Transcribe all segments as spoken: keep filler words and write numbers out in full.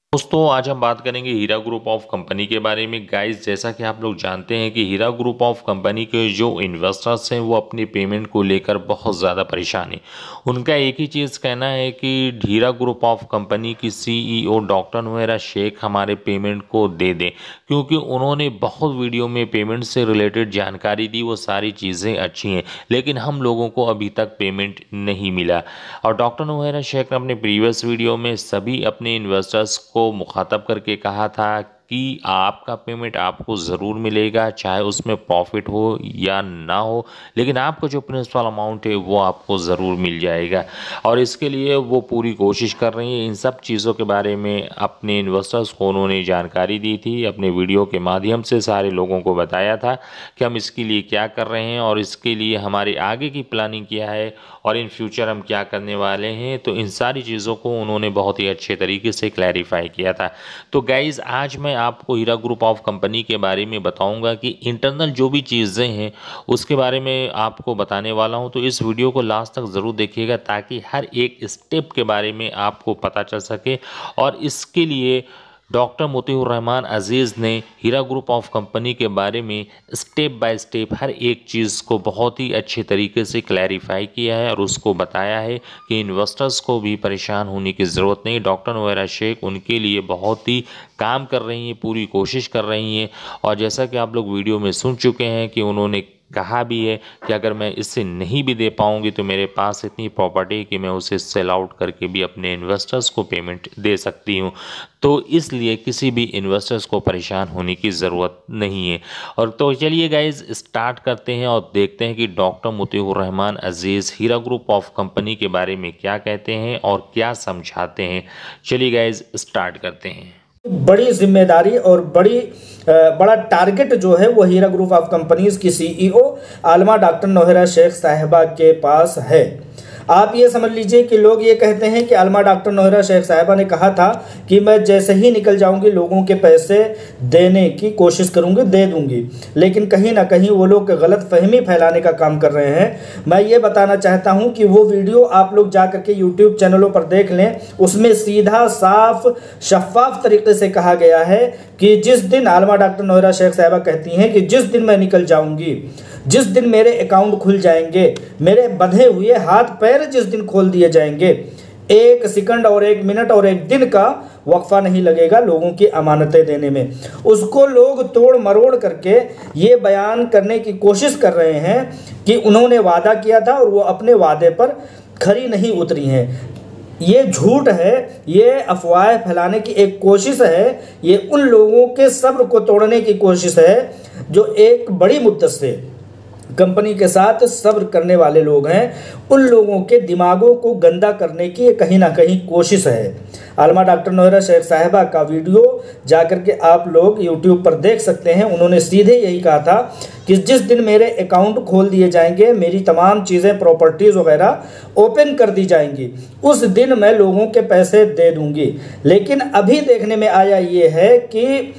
दोस्तों आज हम बात करेंगे हीरा ग्रुप ऑफ कंपनी के बारे में। गाइस जैसा कि आप लोग जानते हैं कि हीरा ग्रुप ऑफ कंपनी के जो इन्वेस्टर्स हैं वो अपनी पेमेंट को लेकर बहुत ज़्यादा परेशान हैं। उनका एक ही चीज़ कहना है कि हीरा ग्रुप ऑफ कंपनी की सीईओ डॉक्टर नुहेरा शेख हमारे पेमेंट को दे दें, क्योंकि उन्होंने बहुत वीडियो में पेमेंट से रिलेटेड जानकारी दी। वो सारी चीज़ें अच्छी हैं, लेकिन हम लोगों को अभी तक पेमेंट नहीं मिला। और डॉक्टर नुहेरा शेख ने अपने प्रीवियस वीडियो में सभी अपने इन्वेस्टर्स को को मुखातब करके कहा था कि आपका पेमेंट आपको ज़रूर मिलेगा, चाहे उसमें प्रॉफिट हो या ना हो, लेकिन आपका जो प्रिंसिपल अमाउंट है वो आपको ज़रूर मिल जाएगा। और इसके लिए वो पूरी कोशिश कर रही है। इन सब चीज़ों के बारे में अपने इन्वेस्टर्स को उन्होंने जानकारी दी थी, अपने वीडियो के माध्यम से सारे लोगों को बताया था कि हम इसके लिए क्या कर रहे हैं और इसके लिए हमारी आगे की प्लानिंग क्या है और इन फ्यूचर हम क्या करने वाले हैं। तो इन सारी चीज़ों को उन्होंने बहुत ही अच्छे तरीके से क्लैरिफाई किया था। तो गाइज़ आज मैं आपको हीरा ग्रुप ऑफ कंपनी के बारे में बताऊंगा कि इंटरनल जो भी चीज़ें हैं उसके बारे में आपको बताने वाला हूं। तो इस वीडियो को लास्ट तक ज़रूर देखिएगा ताकि हर एक स्टेप के बारे में आपको पता चल सके। और इसके लिए डॉक्टर मोतीउर रहमान अजीज़ ने हीरा ग्रुप ऑफ कंपनी के बारे में स्टेप बाय स्टेप हर एक चीज़ को बहुत ही अच्छे तरीके से क्लैरिफाई किया है और उसको बताया है कि इन्वेस्टर्स को भी परेशान होने की ज़रूरत नहीं। डॉक्टर नुहेरा शेख उनके लिए बहुत ही काम कर रही हैं, पूरी कोशिश कर रही हैं। और जैसा कि आप लोग वीडियो में सुन चुके हैं कि उन्होंने कहा भी है कि अगर मैं इससे नहीं भी दे पाऊंगी तो मेरे पास इतनी प्रॉपर्टी है कि मैं उसे सेल आउट करके भी अपने इन्वेस्टर्स को पेमेंट दे सकती हूं। तो इसलिए किसी भी इन्वेस्टर्स को परेशान होने की ज़रूरत नहीं है। और तो चलिए गाइज स्टार्ट करते हैं और देखते हैं कि doctor Motiur Rahman Aziz Heera group of company के बारे में क्या कहते हैं और क्या समझाते हैं। चलिए गाइज स्टार्ट करते हैं। बड़ी जिम्मेदारी और बड़ी बड़ा टारगेट जो है वो हीरा ग्रुप ऑफ कंपनीज की सीईओ आलमा डॉक्टर नुहेरा शेख साहिबा के पास है। आप ये समझ लीजिए कि लोग ये कहते हैं कि आलमा डॉक्टर नुहेरा शेख साहिबा ने कहा था कि मैं जैसे ही निकल जाऊंगी लोगों के पैसे देने की कोशिश करूंगी, दे दूंगी, लेकिन कहीं ना कहीं वो लोग गलत फहमी फैलाने का काम कर रहे हैं। मैं ये बताना चाहता हूं कि वो वीडियो आप लोग जा करके यूट्यूब चैनलों पर देख लें। उसमें सीधा साफ शफाफ तरीके से कहा गया है कि जिस दिन आलमा डॉक्टर नुहेरा शेख साहिबा कहती हैं कि जिस दिन मैं निकल जाऊंगी, जिस दिन मेरे अकाउंट खुल जाएंगे, मेरे बंधे हुए हाथ पैर जिस दिन खोल दिए जाएंगे, एक सेकंड और एक मिनट और एक दिन का वक्फा नहीं लगेगा लोगों की अमानतें देने में। उसको लोग तोड़ मरोड़ करके ये बयान करने की कोशिश कर रहे हैं कि उन्होंने वादा किया था और वो अपने वादे पर खरी नहीं उतरी हैं। ये झूठ है, ये अफवाह फैलाने की एक कोशिश है, ये उन लोगों के सब्र को तोड़ने की कोशिश है जो एक बड़ी मुद्दत से कंपनी के साथ सब्र करने वाले लोग हैं। उन लोगों के दिमागों को गंदा करने की कहीं ना कहीं कोशिश है। आलमा डॉक्टर नुहेरा शेख साहिबा का वीडियो जाकर के आप लोग यूट्यूब पर देख सकते हैं। उन्होंने सीधे यही कहा था कि जिस दिन मेरे अकाउंट खोल दिए जाएंगे, मेरी तमाम चीज़ें प्रॉपर्टीज़ वगैरह ओपन कर दी जाएंगी, उस दिन मैं लोगों के पैसे दे दूंगी। लेकिन अभी देखने में आया ये है कि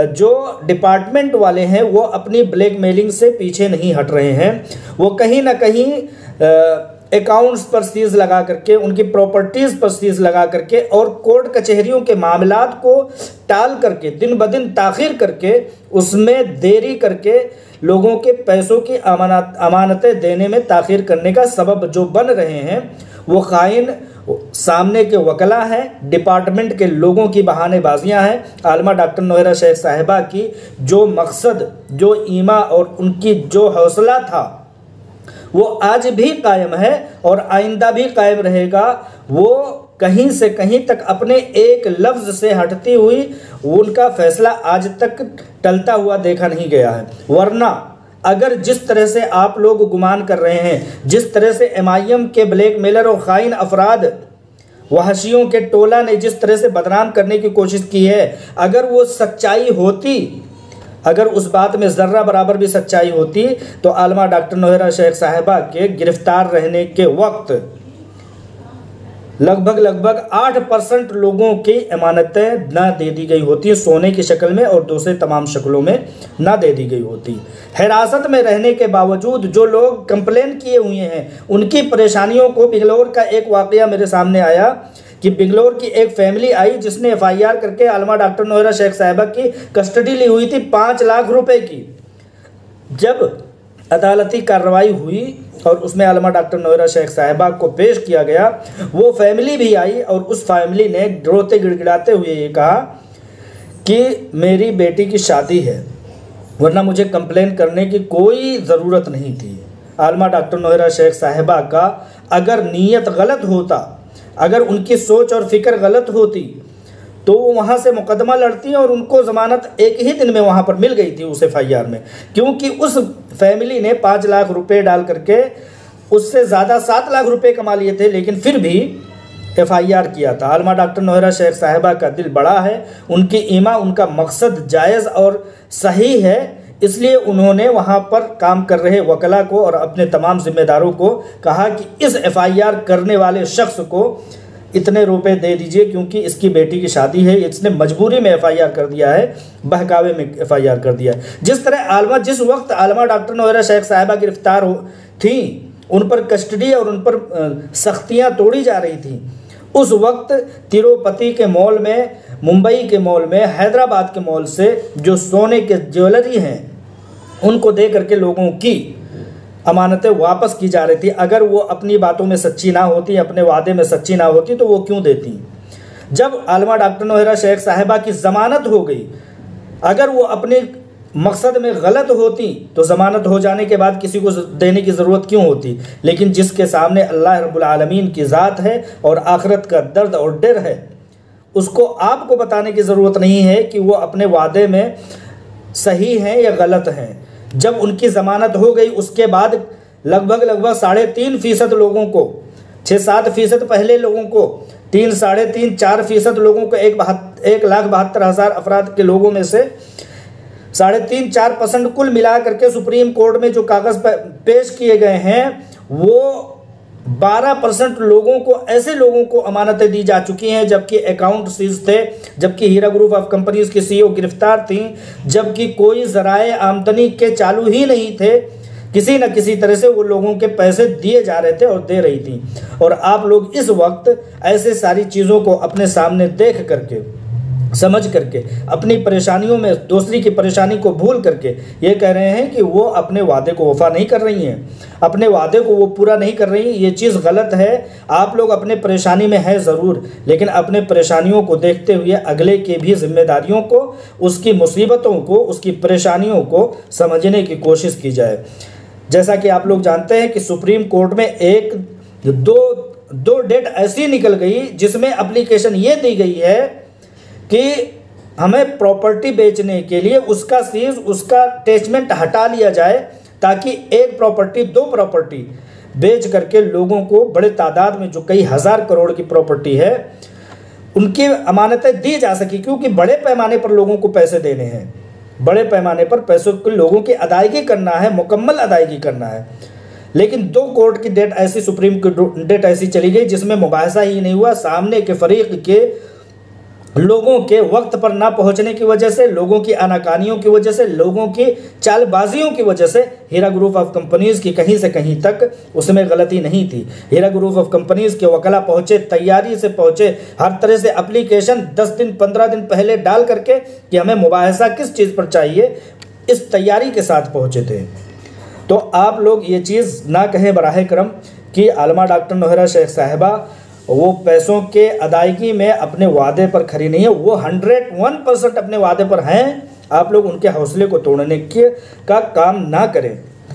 जो डिपार्टमेंट वाले हैं वो अपनी ब्लैकमेलिंग से पीछे नहीं हट रहे हैं। वो कहीं ना कहीं अकाउंट्स पर सीज लगा करके, उनकी प्रॉपर्टीज़ पर सीज लगा करके और कोर्ट कचहरियों के मामलात को टाल करके, दिन ब दिन ताख़ीर करके, उसमें देरी करके लोगों के पैसों की अमानत अमानतें देने में ताख़ीर करने का सबब जो बन रहे हैं वो खाइन सामने के वकला हैं, डिपार्टमेंट के लोगों की बहानेबाजियां हैं। आलमा डॉक्टर नुहेरा शेख साहिबा की जो मकसद, जो ईमा और उनकी जो हौसला था वो आज भी कायम है और आइंदा भी कायम रहेगा। वो कहीं से कहीं तक अपने एक लफ्ज़ से हटती हुई उनका फैसला आज तक टलता हुआ देखा नहीं गया है। वरना अगर जिस तरह से आप लोग गुमान कर रहे हैं, जिस तरह से एम आई एम के ब्लैकमेलर और खाइन अफराद, वहशियों के टोला ने जिस तरह से बदनाम करने की कोशिश की है, अगर वो सच्चाई होती, अगर उस बात में ज़र्रा बराबर भी सच्चाई होती तो आलमा डॉक्टर नुहेरा शेख साहिबा के गिरफ्तार रहने के वक्त लगभग लगभग आठ परसेंट लोगों की अमानतें ना दे दी गई होती, सोने की शक्ल में और दूसरे तमाम शक्लों में ना दे दी गई होती। हिरासत में रहने के बावजूद जो लोग कंप्लेन किए हुए हैं उनकी परेशानियों को, बिगलौर का एक वाकया मेरे सामने आया कि बेंगलोर की एक फैमिली आई जिसने एफ आई आर करके आलमा डॉक्टर नौहरा शेख साहिबा की कस्टडी ली हुई थी पाँच लाख रुपए की। जब अदालती कार्रवाई हुई और उसमें आलमा डॉक्टर नौहरा शेख साहिबा को पेश किया गया, वो फैमिली भी आई और उस फैमिली ने रोते गिड़गिड़ाते हुए ये कहा कि मेरी बेटी की शादी है, वरना मुझे कंप्लेन करने की कोई ज़रूरत नहीं थी। आलमा डॉक्टर नौहरा शेख साहिबा का अगर नीयत गलत होता, अगर उनकी सोच और फिक्र गलत होती तो वो वहाँ से मुकदमा लड़ती और उनको ज़मानत एक ही दिन में वहाँ पर मिल गई थी उस एफ आई आर में, क्योंकि उस फैमिली ने पाँच लाख रुपए डाल करके उससे ज़्यादा सात लाख रुपए कमा लिए थे, लेकिन फिर भी एफ आई आर किया था। आलमा डॉक्टर नौहरा शेख साहिबा का दिल बड़ा है, उनकी ईमा, उनका मकसद जायज़ और सही है, इसलिए उन्होंने वहाँ पर काम कर रहे वकला को और अपने तमाम जिम्मेदारों को कहा कि इस एफ आई आर करने वाले शख्स को इतने रुपए दे दीजिए क्योंकि इसकी बेटी की शादी है, इसने मजबूरी में एफ आई आर कर दिया है, बहकावे में एफ आई आर कर दिया है। जिस तरह आलमा जिस वक्त आलमा डॉक्टर नौहरा शेख साहिबा गिरफ्तार हो थी, उन पर कस्टडी और उन पर सख्तियाँ तोड़ी जा रही थी, उस वक्त तिरुपति के मॉल में, मुंबई के मॉल में, हैदराबाद के मॉल से जो सोने के ज्वेलरी हैं उनको दे करके लोगों की अमानतें वापस की जा रही थी। अगर वो अपनी बातों में सच्ची ना होती, अपने वादे में सच्ची ना होती तो वो क्यों देती। जब आलमा डॉक्टर नौहरा शेख साहिबा की ज़मानत हो गई, अगर वो अपने मकसद में गलत होती तो ज़मानत हो जाने के बाद किसी को देने की ज़रूरत क्यों होती। लेकिन जिसके सामने अल्लाह रब्बुल आलमीन की ज़ात है और आखिरत का दर्द और डर है, उसको आपको बताने की ज़रूरत नहीं है कि वो अपने वादे में सही हैं या गलत हैं। जब उनकी ज़मानत हो गई उसके बाद लगभग लगभग साढ़े तीन फ़ीसद लोगों को, छः सात फ़ीसद पहले लोगों को, तीन साढ़े तीन चार फ़ीसद लोगों को, एक बहत्तर एक लाख बहत्तर हज़ार अफराद के लोगों में से साढ़े तीन चार परसेंट कुल मिला करके सुप्रीम कोर्ट में जो कागज़ पेश किए गए हैं वो बारह परसेंट लोगों को, ऐसे लोगों को अमानतें दी जा चुकी हैं जबकि अकाउंट सीज थे, जबकि हीरा ग्रुप ऑफ कंपनीज की सी ई ओ गिरफ्तार थी, जबकि कोई ज़राए आमदनी के चालू ही नहीं थे। किसी न किसी तरह से वो लोगों के पैसे दिए जा रहे थे और दे रही थी। और आप लोग इस वक्त ऐसे सारी चीज़ों को अपने सामने देख करके, समझ करके, अपनी परेशानियों में दूसरी की परेशानी को भूल करके ये कह रहे हैं कि वो अपने वादे को वफा नहीं कर रही हैं, अपने वादे को वो पूरा नहीं कर रही। ये चीज़ गलत है। आप लोग अपने परेशानी में हैं ज़रूर, लेकिन अपने परेशानियों को देखते हुए अगले के भी जिम्मेदारियों को, उसकी मुसीबतों को, उसकी परेशानियों को समझने की कोशिश की जाए। जैसा कि आप लोग जानते हैं कि सुप्रीम कोर्ट में एक दो दो डेट ऐसी निकल गई जिसमें एप्लीकेशन ये दी गई है कि हमें प्रॉपर्टी बेचने के लिए उसका सीज, उसका अटैचमेंट हटा लिया जाए ताकि एक प्रॉपर्टी, दो प्रॉपर्टी बेच करके लोगों को बड़े तादाद में, जो कई हज़ार करोड़ की प्रॉपर्टी है, उनकी अमानतें दी जा सकी। क्योंकि बड़े पैमाने पर लोगों को पैसे देने हैं, बड़े पैमाने पर पैसों को लोगों की अदायगी करना है, मुकम्मल अदायगी करना है। लेकिन दो कोर्ट की डेट ऐसी, सुप्रीम की डेट ऐसी चली गई जिसमें मुबाहसा ही नहीं हुआ। सामने के फरीक के लोगों के वक्त पर ना पहुंचने की वजह से, लोगों की आनाकानियों की वजह से, लोगों की चालबाजियों की वजह से हीरा ग्रुप ऑफ कंपनीज की कहीं से कहीं तक उसमें गलती नहीं थी। हीरा ग्रुप ऑफ कंपनीज के वकला पहुंचे, तैयारी से पहुंचे, हर तरह से एप्लीकेशन दस दिन पंद्रह दिन पहले डाल करके कि हमें मुबाहसा किस चीज़ पर चाहिए, इस तैयारी के साथ पहुंचे थे। तो आप लोग ये चीज़ ना कहें बराह करम कि आलमा डॉक्टर नौहरा शेख साहिबा वो पैसों के अदायगी में अपने वादे पर खरी नहीं है। वो हंड्रेड वन परसेंट अपने वादे पर हैं। आप लोग उनके हौसले को तोड़ने के का काम ना करें,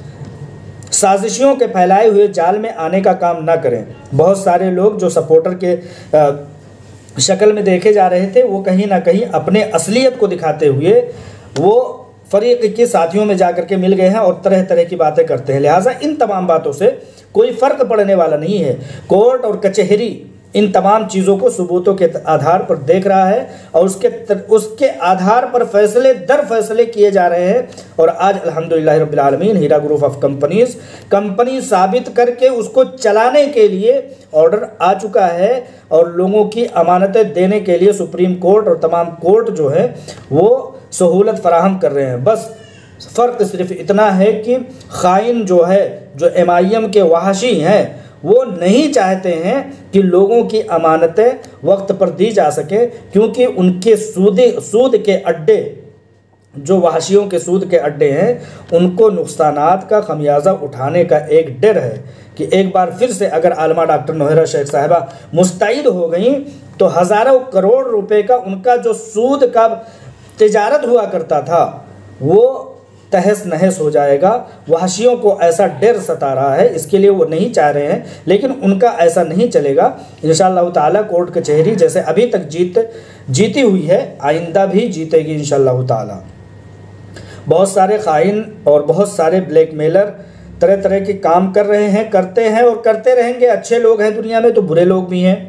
साजिशों के फैलाए हुए जाल में आने का काम ना करें। बहुत सारे लोग जो सपोर्टर के आ, शक्ल में देखे जा रहे थे, वो कहीं ना कहीं अपने असलियत को दिखाते हुए वो फरीक के साथियों में जाकर के मिल गए हैं और तरह तरह की बातें करते हैं। लिहाजा इन तमाम बातों से कोई फ़र्क पड़ने वाला नहीं है। कोर्ट और कचहरी इन तमाम चीज़ों को सबूतों के आधार पर देख रहा है और उसके उसके आधार पर फैसले दर फैसले किए जा रहे हैं। और आज अल्हम्दुलिल्लाह रब्बिल आलमीन Heera group of companies company साबित करके उसको चलाने के लिए ऑर्डर आ चुका है और लोगों की अमानतें देने के लिए सुप्रीम कोर्ट और तमाम कोर्ट जो है वो सहूलत फराहम कर रहे हैं। बस फ़र्क सिर्फ इतना है कि ख़ाइन जो है, जो एम आई एम के वहाशी हैं, वो नहीं चाहते हैं कि लोगों की अमानतें वक्त पर दी जा सके, क्योंकि उनके सूद सूद के अड्डे, जो वहशियों के सूद के अड्डे हैं, उनको नुकसानात का खमियाजा उठाने का एक डर है कि एक बार फिर से अगर आलमा डॉक्टर नौहरा शेख साहिबा मुस्तैद हो गई तो हज़ारों करोड़ रुपए का उनका जो सूद का तिजारत हुआ करता था वो तहस नहस हो जाएगा। वहशियों को ऐसा डर सता रहा है, इसके लिए वो नहीं चाह रहे हैं, लेकिन उनका ऐसा नहीं चलेगा। इंशाअल्लाह ताला कोर्ट कचहरी जैसे अभी तक जीत जीती हुई है, आइंदा भी जीतेगी इंशाअल्लाह ताला। बहुत सारे खाइन और बहुत सारे ब्लैकमेलर तरह तरह के काम कर रहे हैं, करते हैं और करते रहेंगे। अच्छे लोग हैं दुनिया में तो बुरे लोग भी हैं।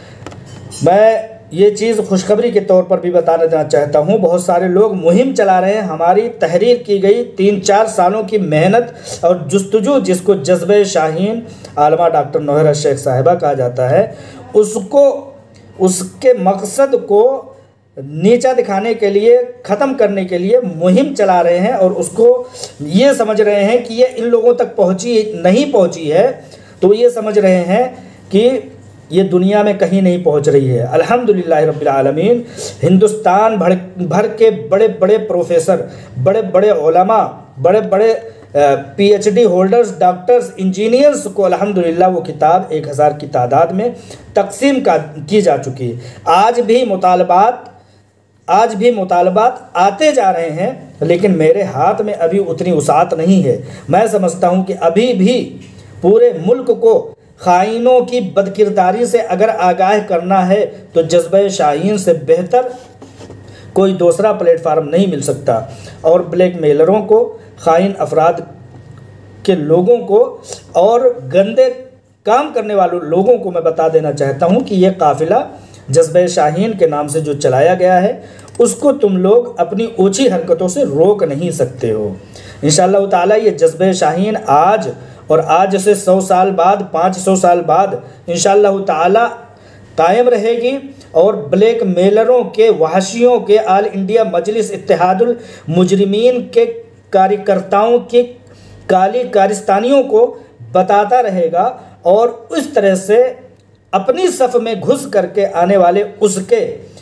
मैं ये चीज़ खुशखबरी के तौर पर भी बताना देना चाहता हूँ, बहुत सारे लोग मुहिम चला रहे हैं। हमारी तहरीर की गई तीन चार सालों की मेहनत और जुस्तजू, जिसको जज्बे शाहीन आलमा डॉक्टर नौहरा शेख साहिबा कहा जाता है, उसको उसके मकसद को नीचा दिखाने के लिए, ख़त्म करने के लिए मुहिम चला रहे हैं और उसको ये समझ रहे हैं कि ये इन लोगों तक पहुँची नहीं पहुँची है, तो ये समझ रहे हैं कि ये दुनिया में कहीं नहीं पहुंच रही है। अल्हम्दुलिल्लाह रब्बिल आलमीन, हिंदुस्तान भर भर के बड़े बड़े प्रोफेसर, बड़े बड़े उलमा, बड़े बड़े पीएचडी होल्डर्स, डॉक्टर्स, इंजीनियर्स को अल्हम्दुलिल्लाह वो किताब एक हज़ार की तादाद में तकसीम का की जा चुकी है। आज भी मुतालबात आज भी मुतालबात आते जा रहे हैं, लेकिन मेरे हाथ में अभी उतनी वसाअत नहीं है। मैं समझता हूँ कि अभी भी पूरे मुल्क को खाइनों की बदकिरदारी से अगर आगाह करना है तो जज्बे शाहीन से बेहतर कोई दूसरा प्लेटफार्म नहीं मिल सकता। और ब्लैकमेलरों को, खाइन अफराद के लोगों को और गंदे काम करने वालों लोगों को मैं बता देना चाहता हूं कि यह काफिला जज्बे शाहीन के नाम से जो चलाया गया है, उसको तुम लोग अपनी ऊंची हरकतों से रोक नहीं सकते हो। इंशाअल्लाह ताला ये जज्बे शाहीन आज और आज से सौ साल बाद, पाँच सौ साल बाद इंशाअल्लाह ताला कायम रहेगी और ब्लैक मेलरों के, वहशियों के, आल इंडिया मजलिस इत्तेहादुल मुजरिमीन के कार्यकर्ताओं के काली कारिस्तानियों को बताता रहेगा और इस तरह से अपनी सफ़ में घुस करके आने वाले उसके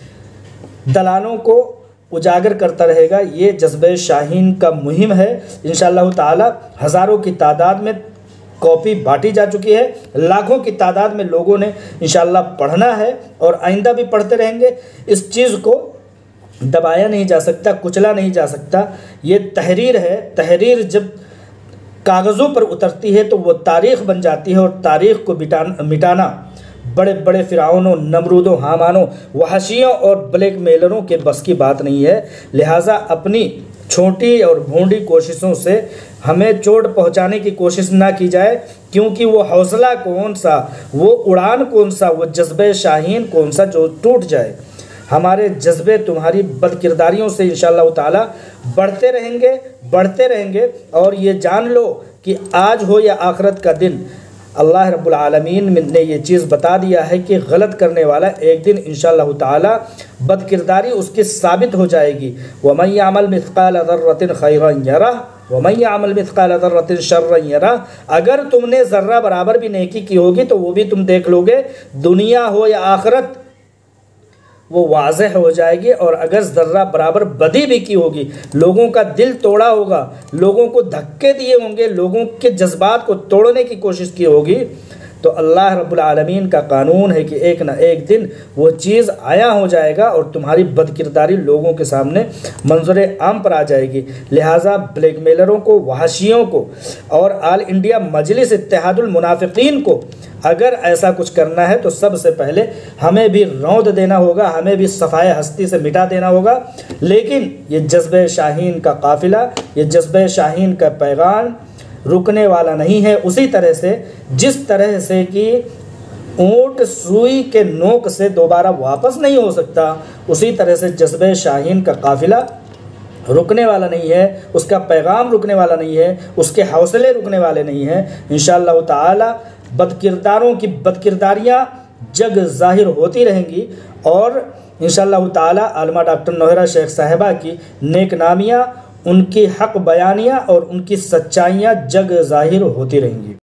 दलालों को उजागर करता रहेगा। ये जज्बे शाहीन का मुहिम है। इंशाअल्लाह ताला हज़ारों की तादाद में कॉपी बांटी जा चुकी है, लाखों की तादाद में लोगों ने इंशाअल्लाह पढ़ना है और आइंदा भी पढ़ते रहेंगे। इस चीज़ को दबाया नहीं जा सकता, कुचला नहीं जा सकता। ये तहरीर है, तहरीर जब कागज़ों पर उतरती है तो वो तारीख़ बन जाती है और तारीख़ को मिटाना मिटाना बड़े बड़े फ़िरऔनों, नमरूदों, हामानों, वहशियों और ब्लैक मेलरों के बस की बात नहीं है। लिहाजा अपनी छोटी और भोंडी कोशिशों से हमें चोट पहुंचाने की कोशिश ना की जाए, क्योंकि वो हौसला कौन सा, वो उड़ान कौन सा, वो जज्बे शाहीन कौन सा जो टूट जाए। हमारे जज्बे तुम्हारी बदकिरदारियों से इंशाअल्लाह ताला बढ़ते रहेंगे, बढ़ते रहेंगे। और ये जान लो कि आज हो या आखिरत का दिन, अल्लाह रब्बुल आलमीन ने ये चीज़ बता दिया है कि गलत करने वाला एक दिन इंशाअल्लाह ताला बदकिरदारी उसकी साबित हो जाएगी। वमन यअमल मिस्काल ज़र्रतिन खैरन यरह वमन यअमल मिस्काल ज़र्रतिन शर्रन यरह। अगर तुमने ज़र्रा बराबर भी नेकी की होगी तो वो भी तुम देख लोगे, दुनिया हो या आखिरत वो वाज़ेह हो जाएगी। और अगर ज़र्रा बराबर बदी भी की होगी, लोगों का दिल तोड़ा होगा, लोगों को धक्के दिए होंगे, लोगों के जज्बात को तोड़ने की कोशिश की होगी, तो अल्लाह रब्बुल आलमीन का कानून है कि एक ना एक दिन वो चीज़ आया हो जाएगा और तुम्हारी बदकिरदारी लोगों के सामने मंजर आम पर आ जाएगी। लिहाजा ब्लैकमेलरों को, वहशियों को और आल इंडिया मजलिस इत्तेहादुल मुनाफिकीन को अगर ऐसा कुछ करना है तो सबसे पहले हमें भी रौंद देना होगा, हमें भी सफ़ाए हस्ती से मिटा देना होगा। लेकिन ये जज्बे शाहीन का काफ़िला, ये जज्बे शाहीन का पैगाम रुकने वाला नहीं है। उसी तरह से जिस तरह से कि ऊँट सुई के नोक से दोबारा वापस नहीं हो सकता, उसी तरह से जज्बे शाहीन का काफ़िला रुकने वाला नहीं है, उसका पैगाम रुकने वाला नहीं है, उसके हौसले रुकने वाले नहीं हैं। इंशाअल्लाह ताला बदकिरदारों की बदकिरदारियाँ जग ज़ाहिर होती रहेंगी और इंशाअल्लाह ताला आलमा डॉक्टर नौहरा शेख साहिबा की नेक नामियाँ, उनकी हक बयानियाँ और उनकी सच्चाइयाँ जग ज़ाहिर होती रहेंगी।